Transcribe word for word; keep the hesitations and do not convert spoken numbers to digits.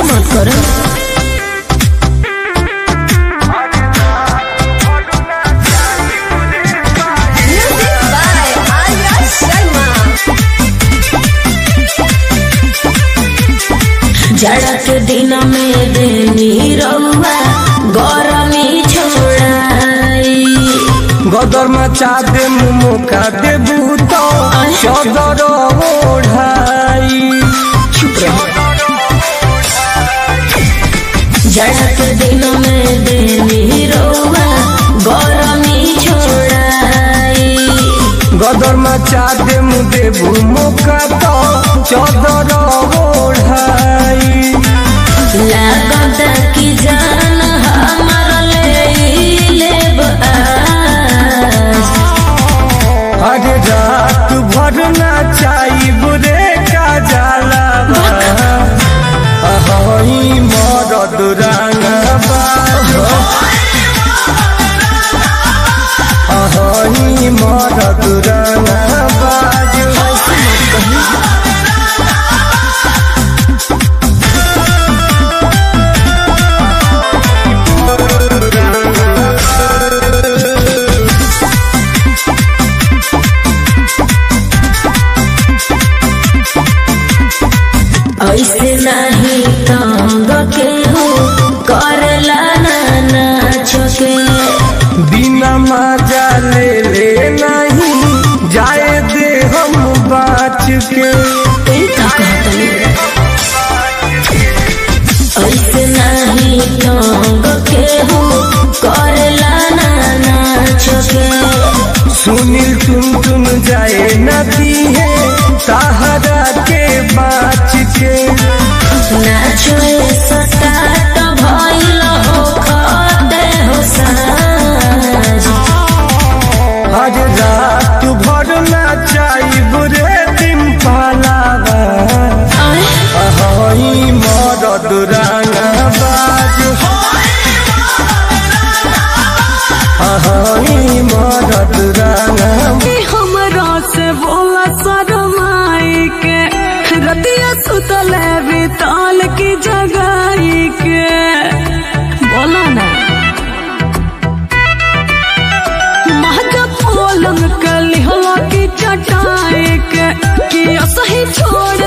ऐसे मत करो। जाड़ा के दिन में देनी रउआ गरमी छोड़ाई, गदर मचा दे मुका देबू तो चदर ओढ़ाई। जाड़ा के दिन में देनी रउआ गरमी छोड़ाई, गदर मचा दे देबू मुका तो चदर ओढ़ाई। लागत की जान हमार ले लेब आज, हर रात भर नाचाई बुरे का जाला अहई मरद रंगबा अहई मरद रंगबा। ऐसे नहीं तंग के हो करला ना नाच के, बिना मजा ले ले नहीं जाए दे हम बाच के। ऐसे नहीं तंग के हो करला ना नाच के, सुनील तुम तुम जाए नदी है सहारा के बाच के। नाचो सटाट भइल हो खदे हो साज, हर रात भर नाचाई बुरे दिन पालावा अहई मरद रंगबाज अहई मरद रंगबाज। हमरा से बोला शरमाई के रतिया सुतल बिताल की जगाई के बोला ना महजब पलंग के लिहला की चटाई के कि सही छोड़